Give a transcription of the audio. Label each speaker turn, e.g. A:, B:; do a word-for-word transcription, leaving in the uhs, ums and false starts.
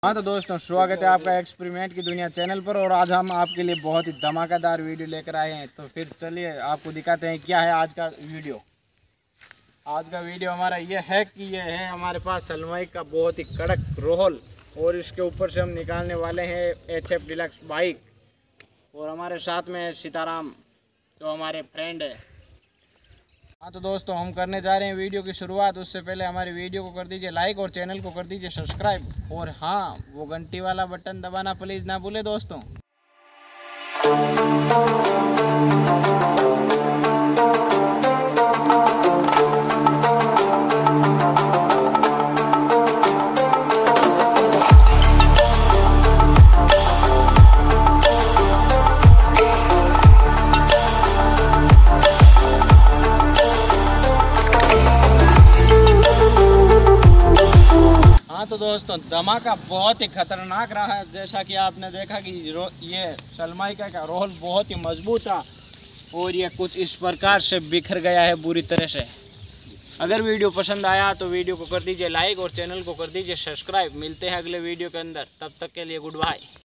A: हाँ तो दोस्तों, स्वागत है आपका एक्सपेरिमेंट की दुनिया चैनल पर। और आज हम आपके लिए बहुत ही धमाकेदार वीडियो लेकर आए हैं। तो फिर चलिए आपको दिखाते हैं क्या है आज का वीडियो। आज का वीडियो हमारा ये है कि ये है हमारे पास सलमाई का बहुत ही कड़क रोहल, और इसके ऊपर से हम निकालने वाले हैं एच एफ डिलक्स बाइक। और हमारे साथ में सीताराम जो हमारे फ्रेंड है। हाँ तो दोस्तों, हम करने जा रहे हैं वीडियो की शुरुआत। उससे पहले हमारी वीडियो को कर दीजिए लाइक और चैनल को कर दीजिए सब्सक्राइब। और हाँ, वो घंटी वाला बटन दबाना प्लीज़ ना भूले दोस्तों। हाँ तो दोस्तों, धमाका बहुत ही खतरनाक रहा है। जैसा कि आपने देखा कि ये सलमाई का, का रोहल बहुत ही मजबूत था और ये कुछ इस प्रकार से बिखर गया है बुरी तरह से। अगर वीडियो पसंद आया तो वीडियो को कर दीजिए लाइक और चैनल को कर दीजिए सब्सक्राइब। मिलते हैं अगले वीडियो के अंदर, तब तक के लिए गुड बाय।